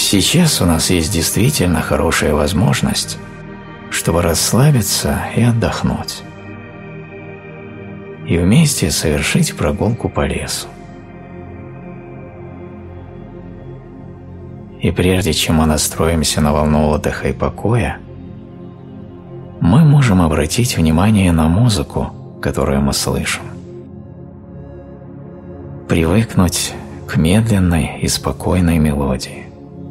Сейчас у нас есть действительно хорошая возможность, чтобы расслабиться и отдохнуть, и вместе совершить прогулку по лесу. И прежде чем мы настроимся на волну отдыха и покоя, мы можем обратить внимание на музыку, которую мы слышим. Привыкнуть к медленной и спокойной мелодии.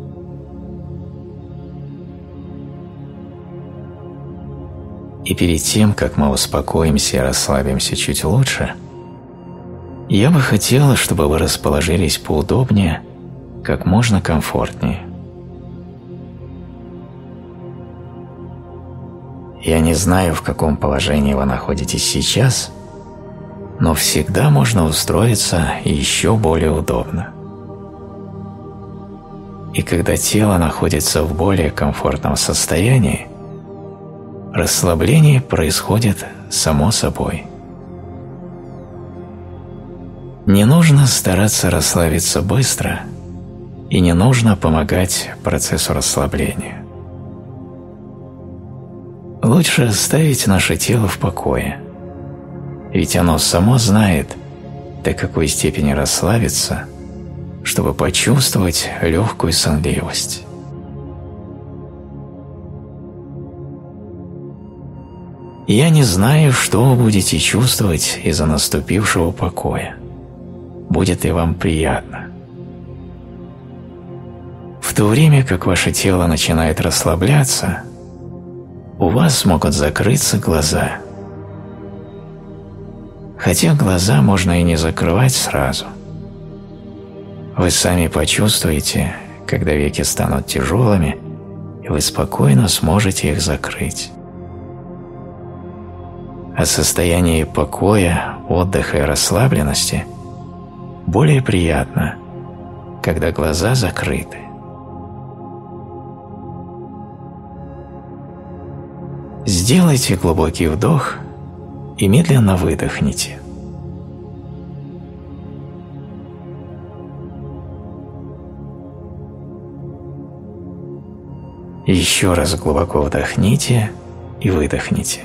И перед тем, как мы успокоимся и расслабимся чуть лучше, я бы хотела, чтобы вы расположились поудобнее, как можно комфортнее. Я не знаю, в каком положении вы находитесь сейчас, но всегда можно устроиться еще более удобно. И когда тело находится в более комфортном состоянии, расслабление происходит само собой. Не нужно стараться расслабиться быстро, и не нужно помогать процессу расслабления. Лучше оставить наше тело в покое, ведь оно само знает, до какой степени расслабиться, чтобы почувствовать легкую сонливость. Я не знаю, что вы будете чувствовать из-за наступившего покоя. Будет ли вам приятно? В то время как ваше тело начинает расслабляться, у вас могут закрыться глаза. Хотя глаза можно и не закрывать сразу. Вы сами почувствуете, когда веки станут тяжелыми, и вы спокойно сможете их закрыть. А состояние покоя, отдыха и расслабленности более приятно, когда глаза закрыты. Сделайте глубокий вдох и медленно выдохните. Еще раз глубоко вдохните и выдохните.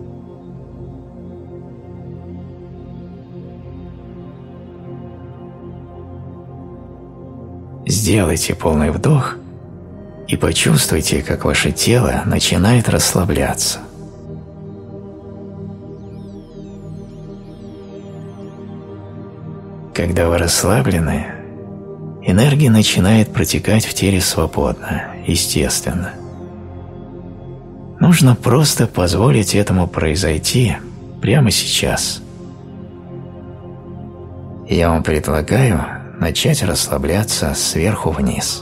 Сделайте полный вдох и почувствуйте, как ваше тело начинает расслабляться. Когда вы расслаблены, энергия начинает протекать в теле свободно, естественно. Нужно просто позволить этому произойти прямо сейчас. Я вам предлагаю начать расслабляться сверху вниз.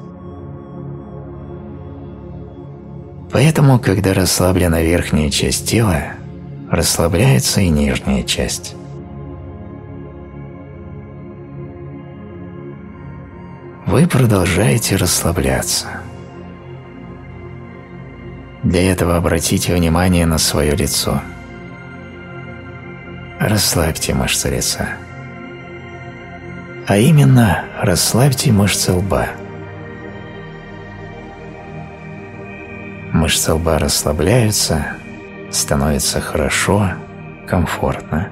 Поэтому, когда расслаблена верхняя часть тела, расслабляется и нижняя часть. Вы продолжаете расслабляться. Для этого обратите внимание на свое лицо. Расслабьте мышцы лица. А именно, расслабьте мышцы лба. Мышцы лба расслабляются, становится хорошо, комфортно.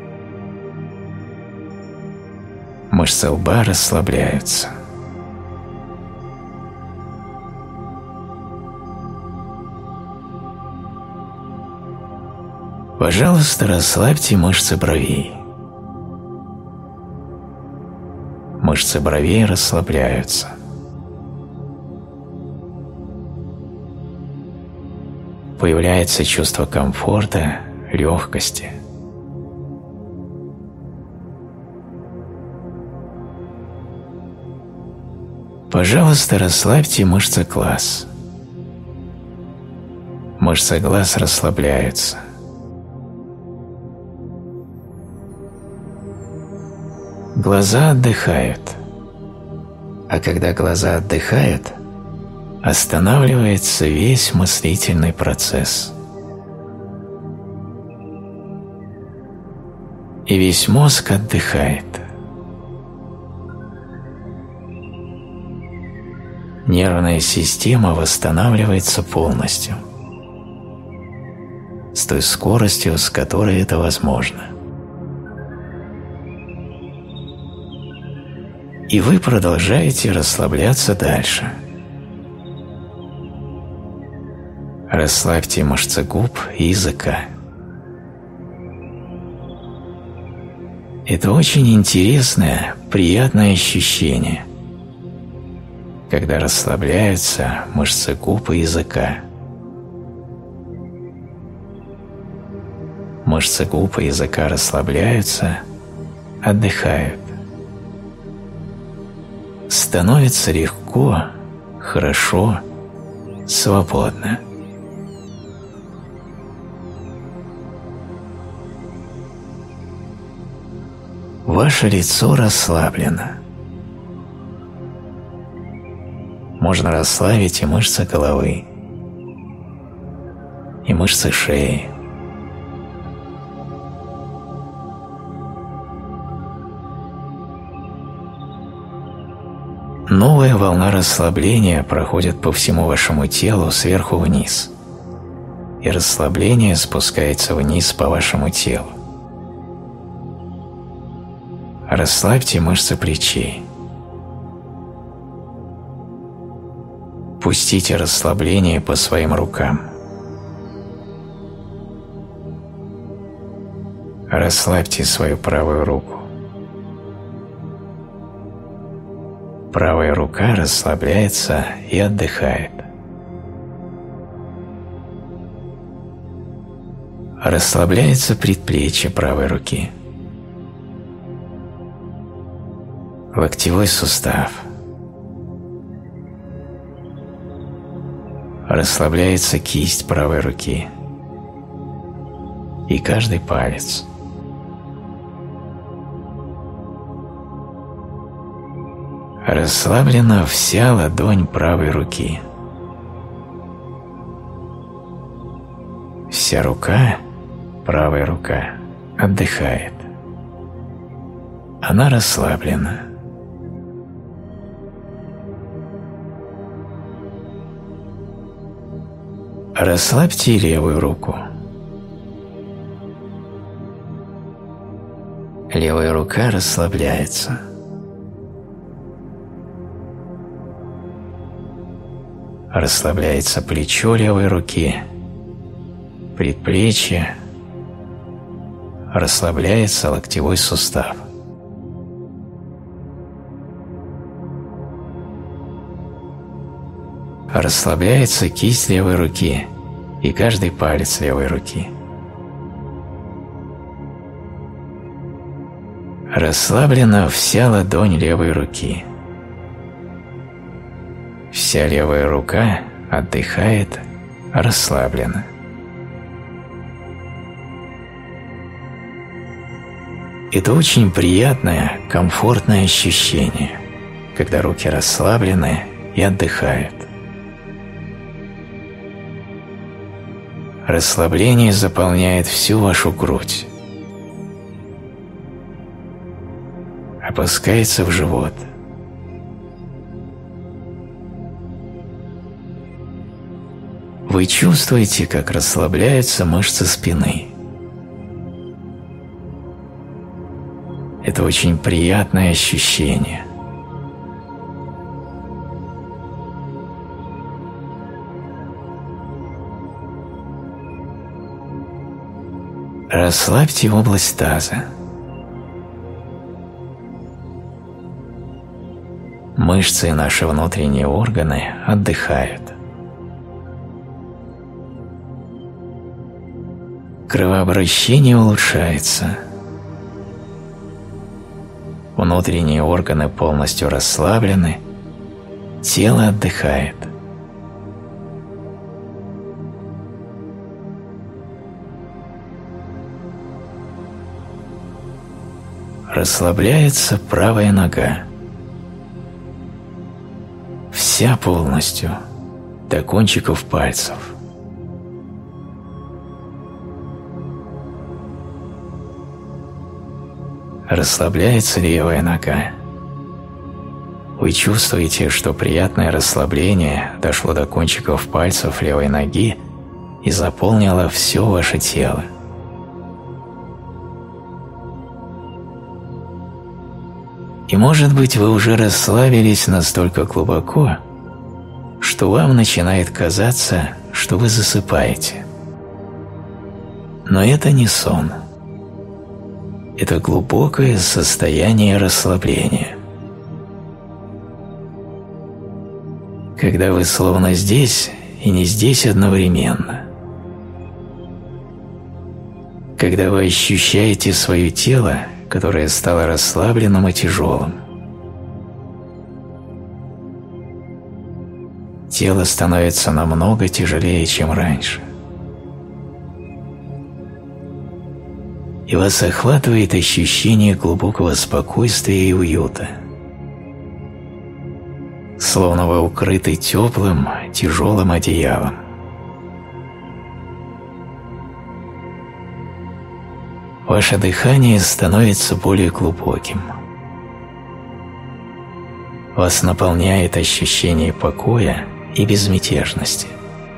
Мышцы лба расслабляются. Пожалуйста, расслабьте мышцы бровей. Мышцы бровей расслабляются. Появляется чувство комфорта, легкости. Пожалуйста, расслабьте мышцы глаз. Мышцы глаз расслабляются. Глаза отдыхают. А когда глаза отдыхают, останавливается весь мыслительный процесс. И весь мозг отдыхает. нервная система восстанавливается полностью, с той скоростью, с которой это возможно. И вы продолжаете расслабляться дальше. Расслабьте мышцы губ и языка. Это очень интересное, приятное ощущение, когда расслабляются мышцы губ и языка. Мышцы губ и языка расслабляются, отдыхают. Становится легко, хорошо, свободно. Ваше лицо расслаблено. Можно расслабить и мышцы головы, и мышцы шеи. Новая волна расслабления проходит по всему вашему телу сверху вниз, и расслабление спускается вниз по вашему телу. Расслабьте мышцы плечей. Пустите расслабление по своим рукам. Расслабьте свою правую руку. Правая рука расслабляется и отдыхает. Расслабляется предплечье правой руки. Локтевой сустав. Расслабляется кисть правой руки и каждый палец. Расслаблена вся ладонь правой руки. Вся рука, правая рука, отдыхает. Она расслаблена. Расслабьте левую руку. Левая рука расслабляется. Расслабляется плечо левой руки, предплечье, расслабляется локтевой сустав. Расслабляется кисть левой руки и каждый палец левой руки. Расслаблена вся ладонь левой руки. Вся левая рука отдыхает, расслаблена. Это очень приятное, комфортное ощущение, когда руки расслаблены и отдыхают. Расслабление заполняет всю вашу грудь. Опускается в живот. Вы чувствуете, как расслабляются мышцы спины. Это очень приятное ощущение. Расслабьте область таза. Мышцы и наши внутренние органы отдыхают. Кровообращение улучшается. Внутренние органы полностью расслаблены, тело отдыхает. Расслабляется правая нога. Вся полностью, до кончиков пальцев. Расслабляется левая нога. Вы чувствуете, что приятное расслабление дошло до кончиков пальцев левой ноги и заполнило все ваше тело. И, может быть, вы уже расслабились настолько глубоко, что вам начинает казаться, что вы засыпаете. Но это не сон. Это глубокое состояние расслабления. Когда вы словно здесь и не здесь одновременно. Когда вы ощущаете свое тело, которое стало расслабленным и тяжелым. Тело становится намного тяжелее, чем раньше. И вас охватывает ощущение глубокого спокойствия и уюта. Словно вы укрыты теплым, тяжелым одеялом. Ваше дыхание становится более глубоким. Вас наполняет ощущение покоя и безмятежности.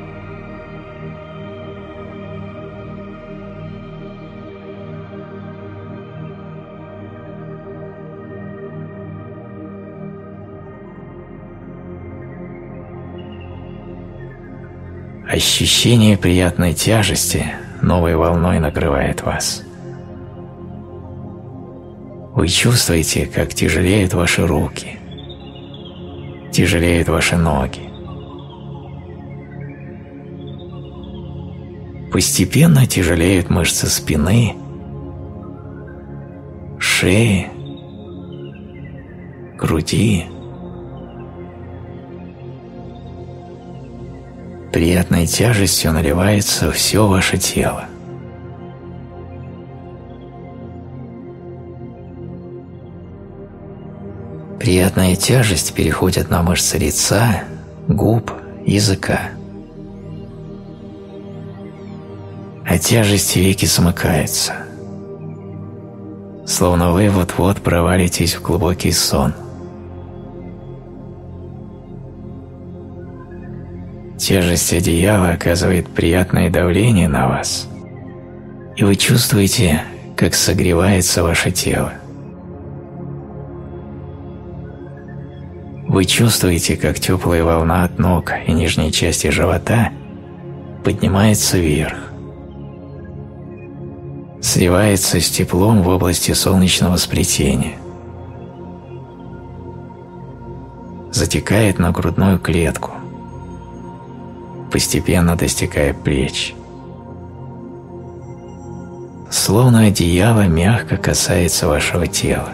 Ощущение приятной тяжести новой волной накрывает вас. Вы чувствуете, как тяжелеют ваши руки, тяжелеют ваши ноги. Постепенно тяжелеют мышцы спины, шеи, груди. Приятной тяжестью наливается все ваше тело. Приятная тяжесть переходит на мышцы лица, губ, языка. От тяжести веки смыкаются, словно вы вот-вот провалитесь в глубокий сон. Тяжесть одеяла оказывает приятное давление на вас, и вы чувствуете, как согревается ваше тело. Вы чувствуете, как теплая волна от ног и нижней части живота поднимается вверх, сливается с теплом в области солнечного сплетения, затекает на грудную клетку, постепенно достигая плеч. Словно одеяло мягко касается вашего тела.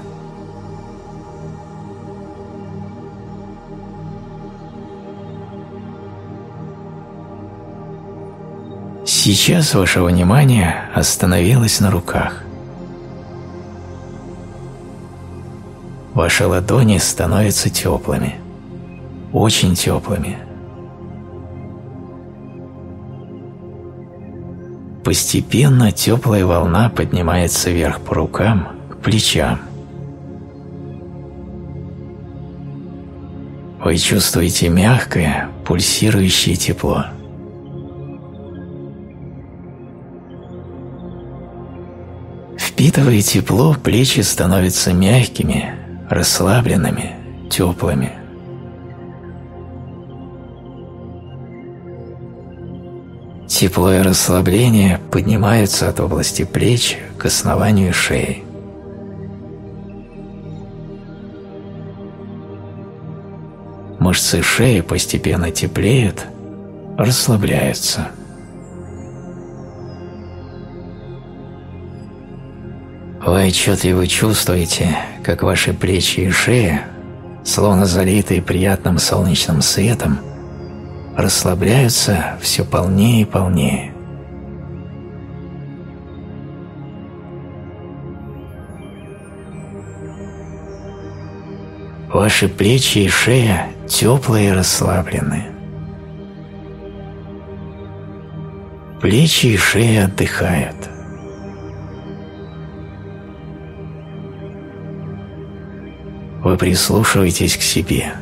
Сейчас ваше внимание остановилось на руках. Ваши ладони становятся теплыми, очень теплыми. Постепенно теплая волна поднимается вверх по рукам, к плечам. Вы чувствуете мягкое, пульсирующее тепло. Впитывая тепло, плечи становятся мягкими, расслабленными, теплыми. Тепло и расслабление поднимаются от области плеч к основанию шеи. Мышцы шеи постепенно теплеют, расслабляются. Вы отчетливо чувствуете, как ваши плечи и шея, словно залитые приятным солнечным светом, расслабляются все полнее и полнее. Ваши плечи и шея теплые и расслабленные. Плечи и шея отдыхают. вы прислушиваетесь к себе.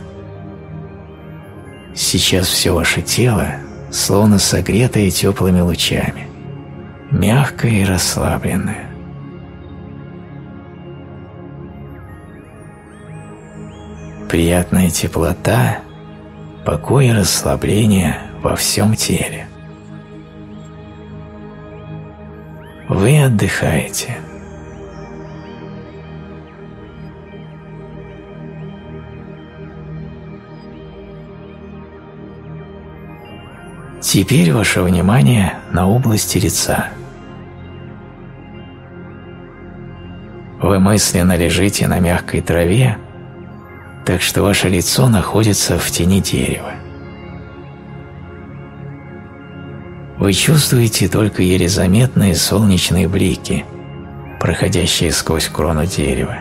Сейчас все ваше тело словно согретое теплыми лучами, мягкое и расслабленное. Приятная теплота, покой и расслабление во всем теле. Вы отдыхаете. Теперь ваше внимание на области лица. Вы мысленно лежите на мягкой траве, так что ваше лицо находится в тени дерева. Вы чувствуете только еле заметные солнечные блики, проходящие сквозь крону дерева.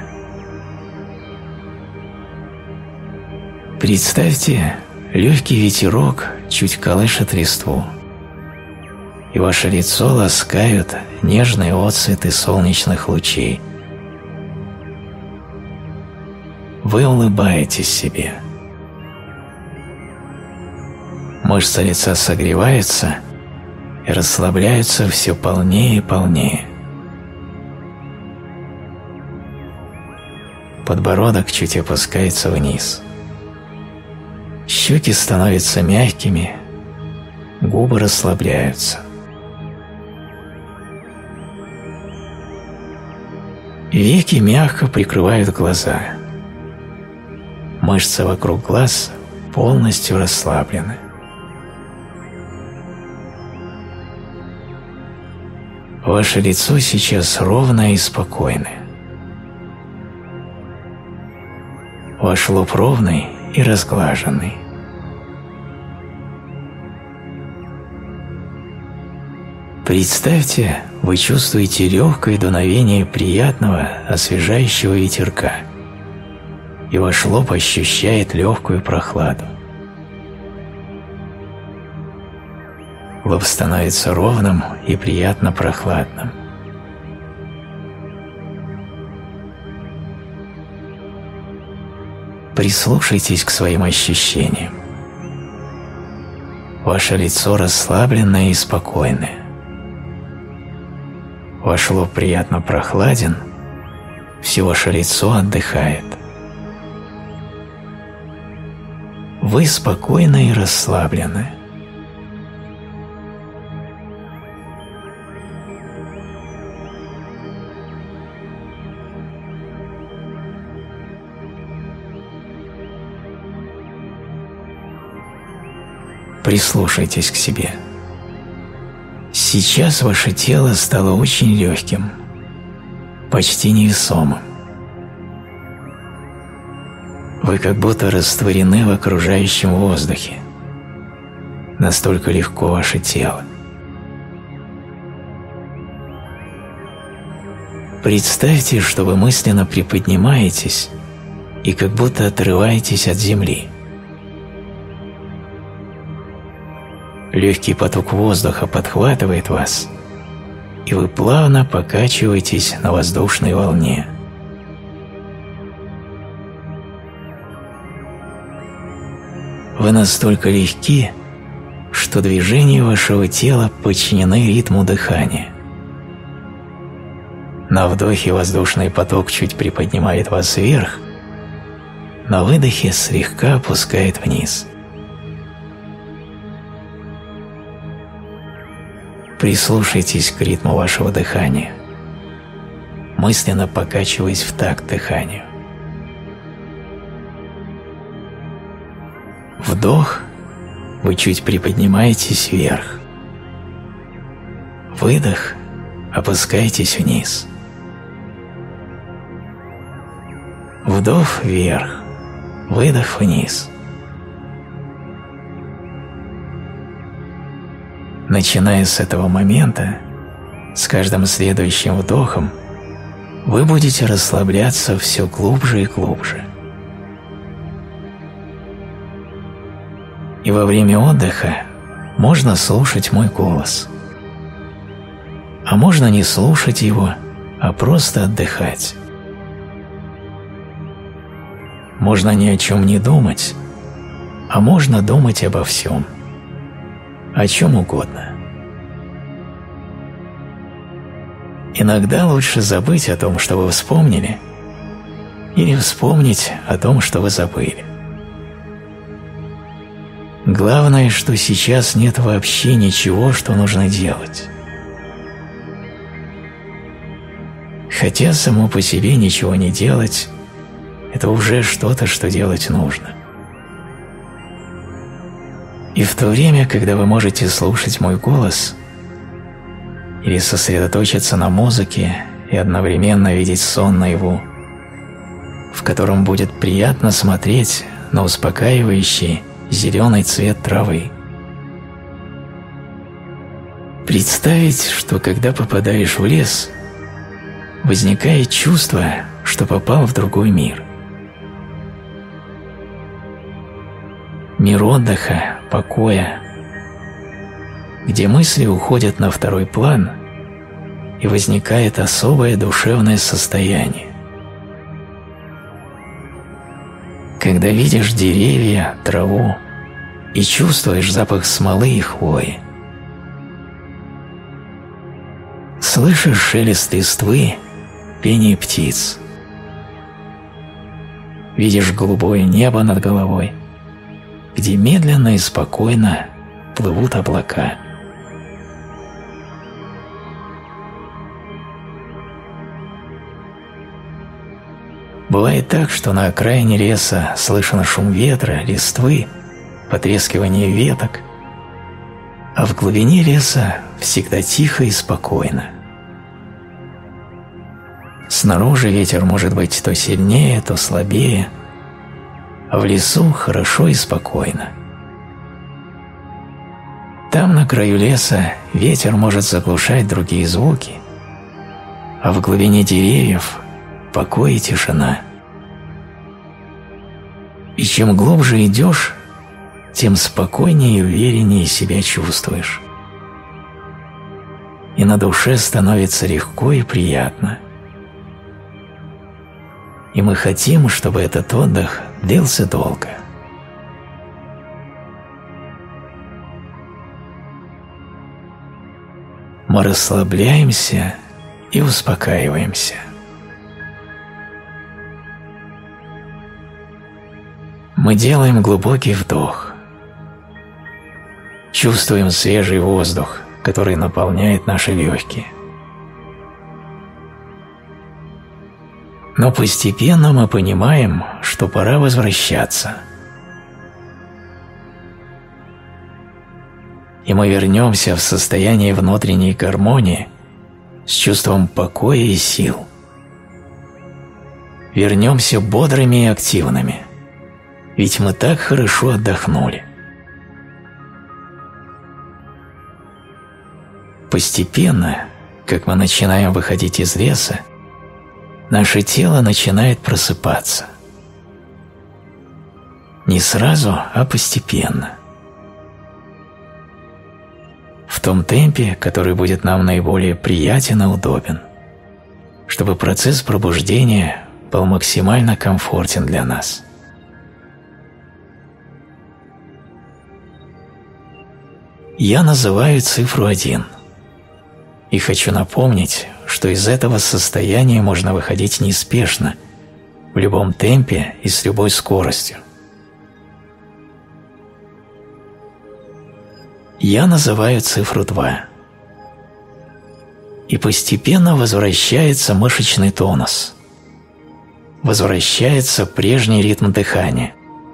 Представьте, легкий ветерок чуть колышет листву, и ваше лицо ласкают нежные отцветы солнечных лучей. Вы улыбаетесь себе. Мышцы лица согреваются и расслабляются все полнее и полнее. Подбородок чуть опускается вниз. Щеки становятся мягкими, губы расслабляются. Веки мягко прикрывают глаза. Мышцы вокруг глаз полностью расслаблены. Ваше лицо сейчас ровное и спокойное. Ваш лоб ровный и разглаженный. Представьте, вы чувствуете легкое дуновение приятного, освежающего ветерка, и ваш лоб ощущает легкую прохладу. Лоб становится ровным и приятно прохладным. Прислушайтесь к своим ощущениям. Ваше лицо расслабленное и спокойное. Ваш лоб приятно прохладен, все ваше лицо отдыхает. Вы спокойны и расслаблены. Прислушайтесь к себе. Сейчас ваше тело стало очень легким, почти невесомым. Вы как будто растворены в окружающем воздухе. Настолько легко ваше тело. Представьте, что вы мысленно приподнимаетесь и как будто отрываетесь от земли. Легкий поток воздуха подхватывает вас, и вы плавно покачиваетесь на воздушной волне. Вы настолько легки, что движения вашего тела подчинены ритму дыхания. На вдохе воздушный поток чуть приподнимает вас вверх, на выдохе слегка опускает вниз. Прислушайтесь к ритму вашего дыхания, мысленно покачиваясь в такт дыханию. Вдох, вы чуть приподнимаетесь вверх. Выдох, опускаетесь вниз. Вдох вверх, выдох вниз. Начиная с этого момента, с каждым следующим вдохом вы будете расслабляться все глубже и глубже. И во время отдыха можно слушать мой голос. А можно не слушать его, а просто отдыхать. можно ни о чем не думать, а можно думать обо всем, о чем угодно. Иногда лучше забыть о том, что вы вспомнили, или вспомнить о том, что вы забыли. Главное, что сейчас нет вообще ничего, что нужно делать. Хотя само по себе ничего не делать – это уже что-то, что делать нужно. И в то время, когда вы можете слушать мой голос или сосредоточиться на музыке и одновременно видеть сон наяву, в котором будет приятно смотреть на успокаивающий зеленый цвет травы. Представить, что когда попадаешь в лес, возникает чувство, что попал в другой мир. Мир отдыха, покоя, где мысли уходят на второй план и возникает особое душевное состояние. Когда видишь деревья, траву и чувствуешь запах смолы и хвои. Слышишь шелест листвы, пение птиц. Видишь голубое небо над головой, где медленно и спокойно плывут облака. Бывает так, что на окраине леса слышен шум ветра, листвы, потрескивание веток, а в глубине леса всегда тихо и спокойно. Снаружи ветер может быть то сильнее, то слабее, а в лесу хорошо и спокойно. Там, на краю леса, ветер может заглушать другие звуки, а в глубине деревьев покой и тишина. И чем глубже идешь, тем спокойнее и увереннее себя чувствуешь. И на душе становится легко и приятно. И мы хотим, чтобы этот отдых длился долго. Мы расслабляемся и успокаиваемся. Мы делаем глубокий вдох. Чувствуем свежий воздух, который наполняет наши легкие. Но постепенно мы понимаем, что пора возвращаться. И мы вернемся в состояние внутренней гармонии с чувством покоя и сил. Вернемся бодрыми и активными, ведь мы так хорошо отдохнули. Постепенно, как мы начинаем выходить из леса, наше тело начинает просыпаться. Не сразу, а постепенно. В том темпе, который будет нам наиболее приятен и удобен, чтобы процесс пробуждения был максимально комфортен для нас. Я называю цифру 1 и хочу напомнить, что из этого состояния можно выходить неспешно, в любом темпе и с любой скоростью. Я называю цифру 2. И постепенно возвращается мышечный тонус, возвращается прежний ритм дыхания.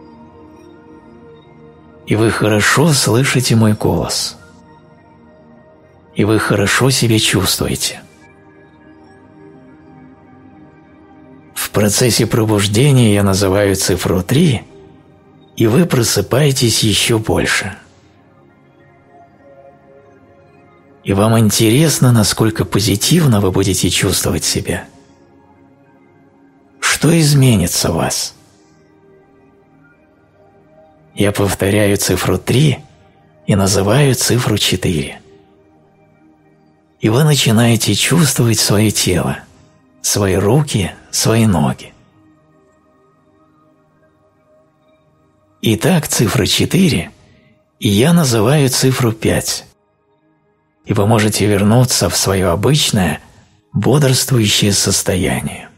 И вы хорошо слышите мой голос. И вы хорошо себя чувствуете. В процессе пробуждения я называю цифру 3, и вы просыпаетесь еще больше. И вам интересно, насколько позитивно вы будете чувствовать себя. Что изменится в вас? Я повторяю цифру 3 и называю цифру 4. И вы начинаете чувствовать свое тело, свои руки, свои ноги. Итак, цифра 4, и я называю цифру 5. И вы можете вернуться в свое обычное, бодрствующее состояние.